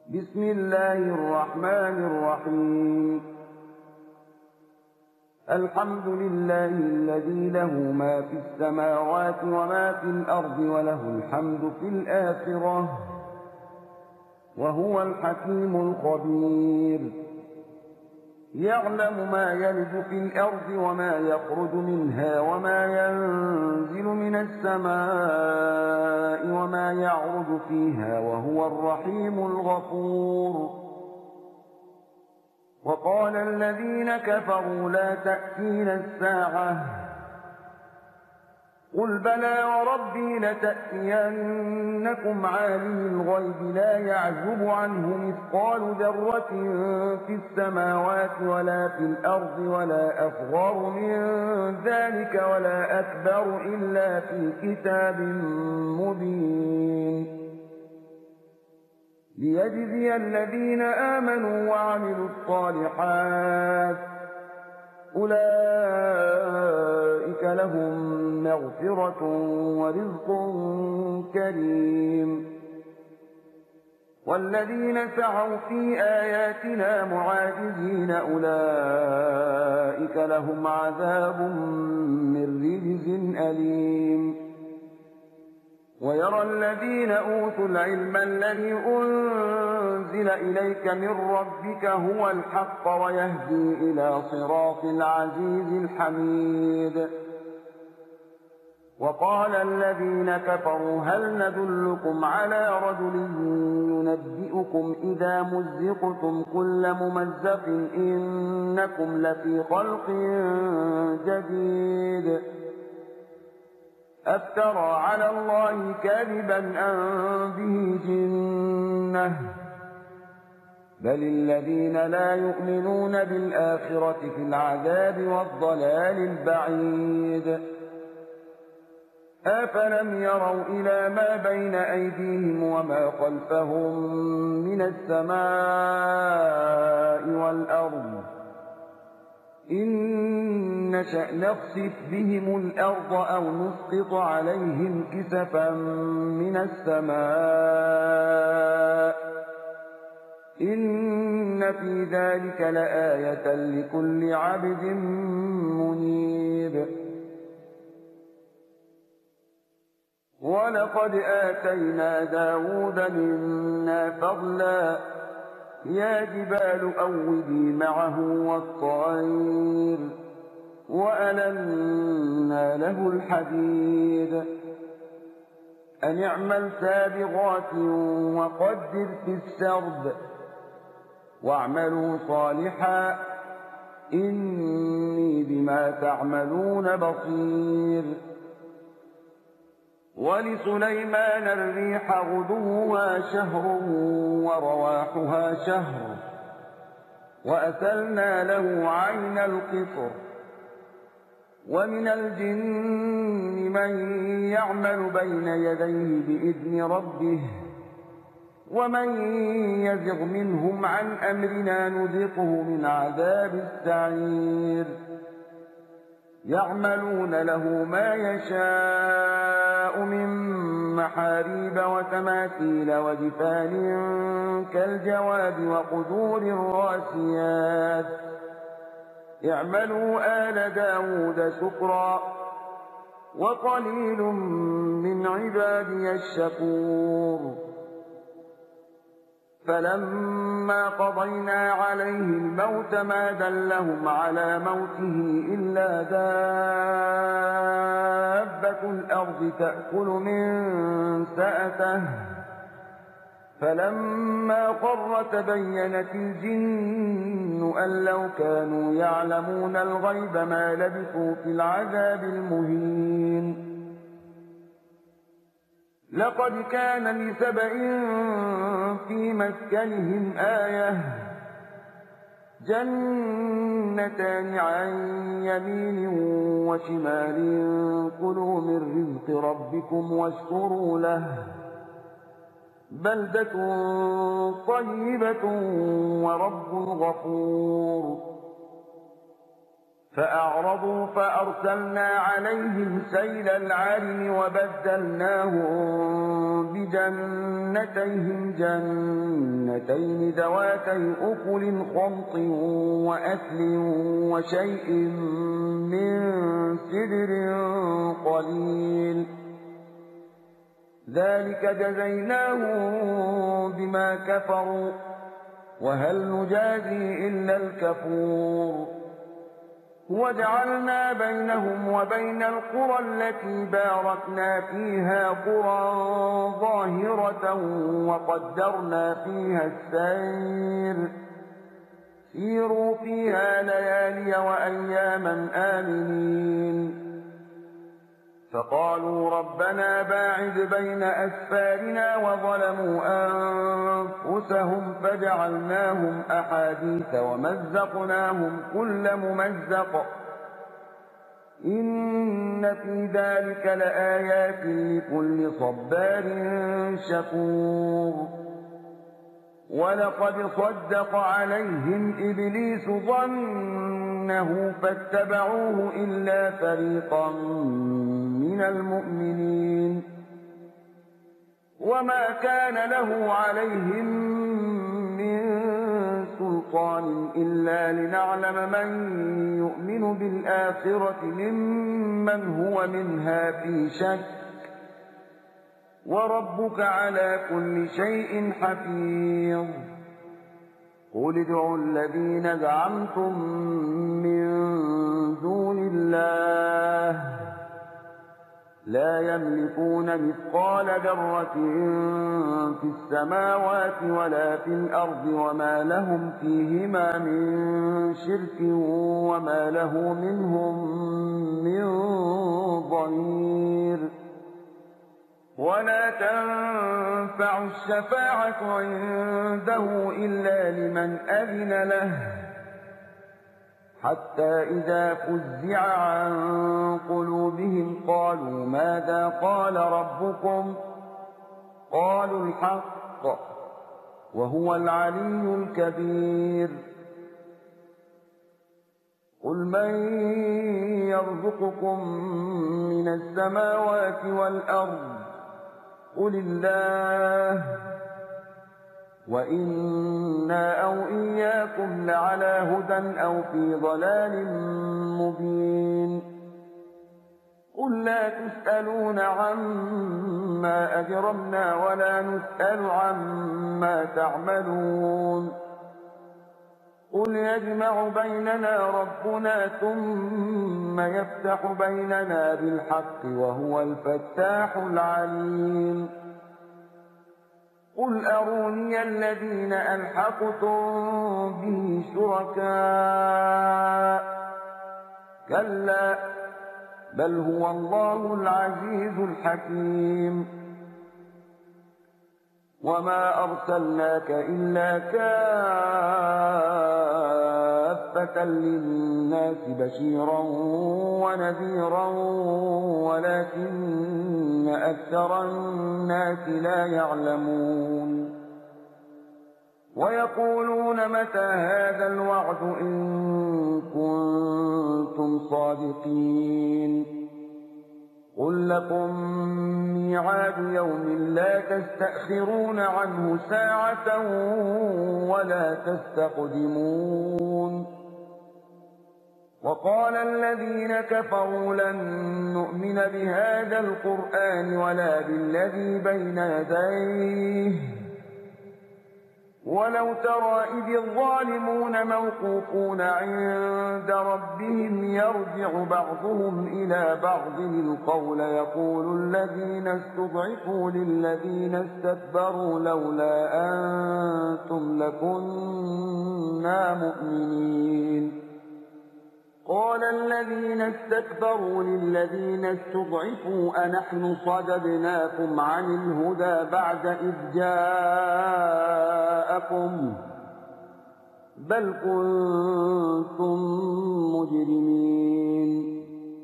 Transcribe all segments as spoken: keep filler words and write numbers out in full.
بسم الله الرحمن الرحيم. الحمد لله الذي له ما في السماوات وما في الأرض وله الحمد في الآخرة وهو الحكيم الخبير. يعلم ما يلج في الأرض وما يخرج منها وما ينزل من السماء وما يعرج فيها وهو الرحيم الغفور. وقال الذين كفروا لا تأتينا الساعة قل بلى وربي لتأتينكم عالم الغيب لا يعزب عنه مثقال ذرة في السماوات ولا في الأرض ولا أصغر من ذلك ولا أكبر إلا في كتاب مبين ليجزي الذين آمنوا وعملوا الصالحات أولئك لهم مغفرة ورزق كريم. والذين سعوا في آياتنا معاجزين أولئك لهم عذاب من رجز أليم. ويرى الذين أوتوا العلم الذي أنزل إليك من ربك هو الحق ويهدي إلى صراط العزيز الحميد. وقال الذين كفروا هل ندلكم على رجل ينبئكم إذا مزقتم كل ممزق إنكم لفي خلق جديد أفترى على الله كذبا أم به جنة بل الذين لا يؤمنون بالآخرة في العذاب والضلال البعيد. أفلم يروا إلى ما بين أيديهم وما خلفهم من السماء والأرض إن نشأ نخسف بهم الأرض أو نسقط عليهم كسفا من السماء إن في ذلك لآية لكل عبد منيب. ولقد آتينا داود منا فضلا يا جبال أوبي معه والطير وألنا له الحديد أن اعمل سابغات وقدر في السرد واعملوا صالحا إني بما تعملون بصير. ولسليمان الريح غدوها شهر ورواحها شهر وأسلنا له عين القطر. ومن الجن من يعمل بين يديه بإذن ربه ومن يزغ منهم عن أمرنا نذقه من عذاب السعير. يعملون له ما يشاء من محاريب وتماثيل وجفان كالجواب وقدور الراسيات اعملوا آل داود شكرا وقليل من عبادي الشكور. فلما قضينا عليه الموت ما دلهم على موته إلا دابة الأرض تأكل من سأته فلما قر تبينت الجن أن لو كانوا يعلمون الغيب ما لبثوا في العذاب المهين. لقد كان لسبإ في مسكنهم آية جنتان عن يمين وشمال كلوا من رزق ربكم واشكروا له بلدة طيبة ورب غفور. فأعرضوا فأرسلنا عليهم سيل العرم وبدلناهم بجنتيهم جنتين ذواتي أكل خمط وأكل وشيء من سدر قليل ذلك جزيناهم بما كفروا وهل نجازي إلا الكفور وجعلنا بينهم وبين القرى التي باركنا فيها قرى ظاهرة وقدرنا فيها السير سيروا فيها ليالي وأياما آمنين فقالوا ربنا باعد بين أسفارنا وظلموا أنفسهم فجعلناهم أحاديث ومزقناهم كل ممزق إن في ذلك لآيات لكل صبار شكور ولقد صدق عليهم إبليس ظنه فاتبعوه إلا فريقا من المؤمنين وما كان له عليهم من سلطان إلا لنعلم من يؤمن بالآخرة ممن هو منها في شك وربك على كل شيء حفيظ قل ادعوا الذين زعمتم من دون الله لا يملكون مثقال ذرة في السماوات ولا في الأرض وما لهم فيهما من شرك وما له منهم من ظهير ولا تنفع الشفاعة عنده إلا لمن أذن له حتى إذا فزع عن قلوبهم قالوا ماذا قال ربكم قالوا الحق وهو العلي الكبير قل من يرزقكم من السماوات والأرض قل الله وإنا أو إياكم لعلى هدى أو في ضلال مبين قل لا تسألون عما أجرمنا ولا نسأل عما تعملون قل يجمع بيننا ربنا ثم يفتح بيننا بالحق وهو الفتاح العليم قل أروني الذين ألحقتم به شركاء كلا بل هو الله العزيز الحكيم وما أرسلناك إلا كافة للناس بشيرا ونذيرا ولكن أكثر الناس لا يعلمون ويقولون متى هذا الوعد إن كنتم صادقين قل لكم ميعاد يوم لا تستأخرون عنه ساعة ولا تستقدمون وقال الذين كفروا لن نؤمن بهذا القرآن ولا بالذي بين يديه ولو ترى إذ الظالمون موقوفون عند ربهم يرجع بعضهم إلى بعض القول يقول الذين استضعفوا للذين استكبروا لولا أنتم لكنا مؤمنين قال الذين استكبروا للذين استضعفوا أنحن صددناكم عن الهدى بعد إذ جاءكم بل كنتم مجرمين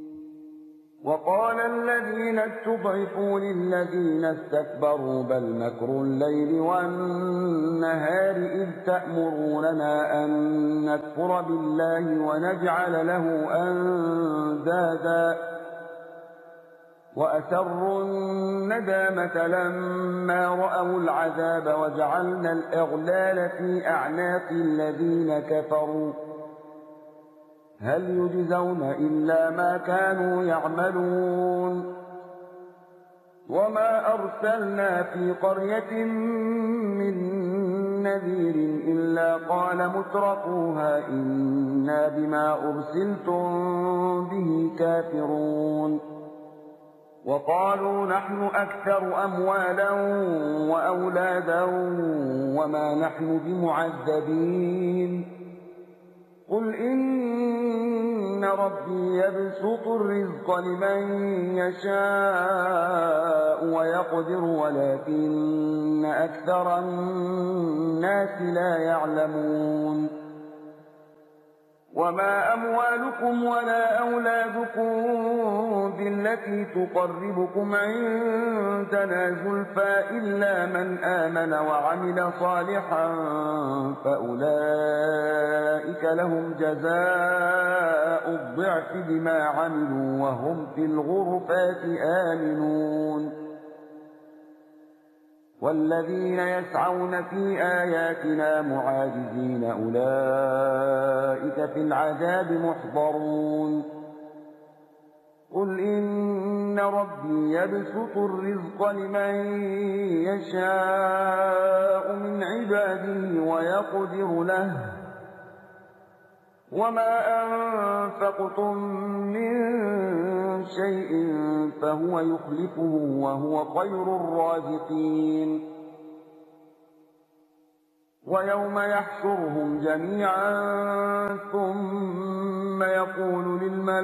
وقال الذين استضعفوا للذين استكبروا بل مكر الليل والنهار إذ أتأمروننا أن نكفر بالله ونجعل له أندادا وأسروا الندامة لما رأوا العذاب وجعلنا الأغلال في أعناق الذين كفروا هل يجزون إلا ما كانوا يعملون وما أرسلنا في قرية من نذير إلا قال مترفوها إنا بما أرسلتم به كافرون وقالوا نحن أكثر أموالا وأولادا وما نحن بمعذبين قل إن ربي يبسط الرزق لمن يشاء ويقدر ولكن أكثر الناس لا يعلمون وما أموالكم ولا أولادكم بالتي تقربكم عندنا زلفى إلا من آمن وعمل صالحا فأولئك لهم جزاء الضعف بما عملوا وهم في الغرفات آمنون والذين يسعون في آياتنا معاجزين أولئك في العذاب محضرون قل إن ربي يبسط الرزق لمن يشاء من عباده ويقدر له وما أنفقتم من شيء فهو يخلفه وهو خير الرازقين ويوم يحشرهم جميعا ثم يقول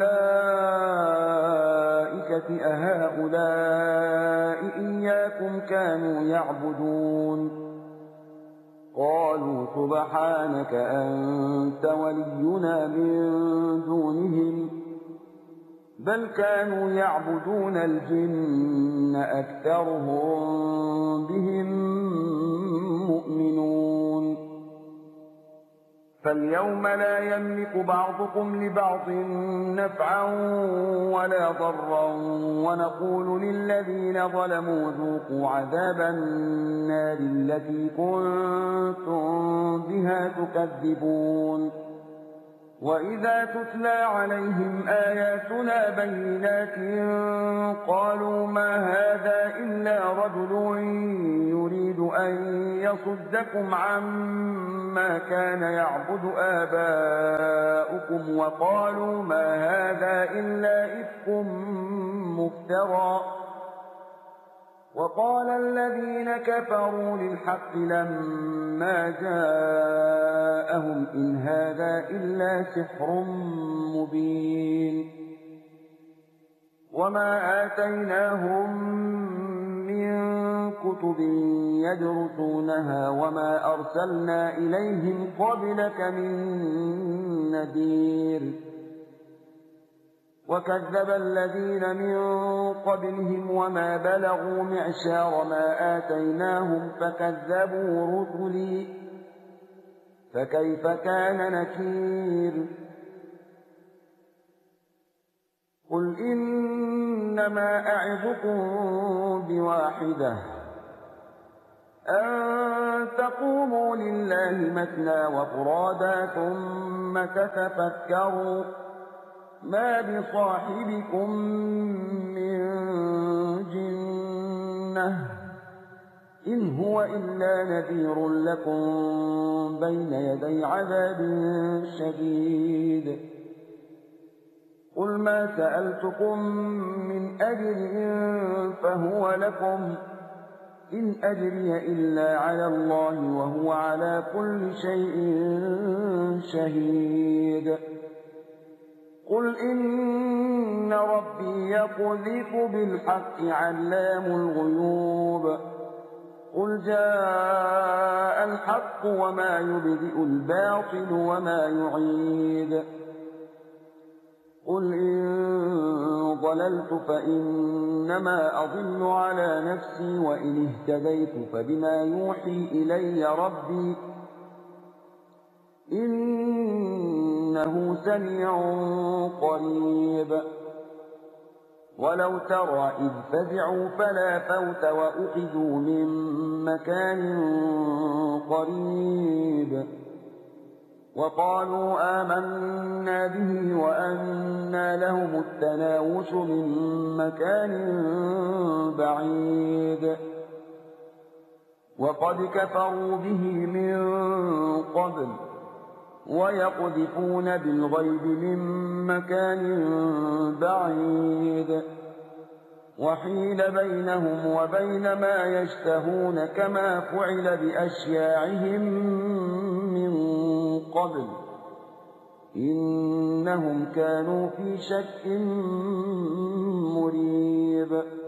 للملائكة أهؤلاء إياكم كانوا يعبدون قالوا سبحانك أنت ولينا من دونهم بل كانوا يعبدون الجن أكثرهم بهم مؤمنون فاليوم لا يملك بعضكم لبعض نفعا ولا ضرا ونقول للذين ظلموا ذوقوا عذاب النار التي كنتم بها تكذبون وإذا تتلى عليهم آياتنا بينات قالوا ما هذا إلا رجل يريد أن يصدكم عما كان يعبد آباؤكم وقالوا ما هذا إلا إفك مفترى وقال الذين كفروا للحق لما جاءهم إن هذا إلا سحر مبين وما آتيناهم من كتب يدرسونها وما أرسلنا إليهم قبلك من نذير وكذب الذين من قبلهم وما بلغوا معشار ما آتيناهم فكذبوا رسلي فكيف كان نكير قل إنما أعظكم بواحدة أن تقوموا لله مثنى وفرادا ثم تتفكروا ما بصاحبكم من جنة إن هو إلا نذير لكم بين يدي عذاب شديد قل ما سألتكم من أجر فهو لكم إن أجري إلا على الله وهو على كل شيء شهيد قل إن ربي يقذف بالحق علام الغيوب قل جاء الحق وما يبدئ الباطل وما يعيد قل إن ضللت فإنما أضل على نفسي وإن اهتديت فبما يوحي إلي ربي إنه سميع قريب. ولو ترى إذ فزعوا فلا فوت وأخذوا من مكان قريب وقالوا آمنا به وأنى لهم التناوش من مكان بعيد وقد كفروا به من قبل ويقذفون بالغيب من مكان بعيد وحيل بينهم وبين ما يشتهون كما فعل بأشياعهم من قبل إنهم كانوا في شك مريب.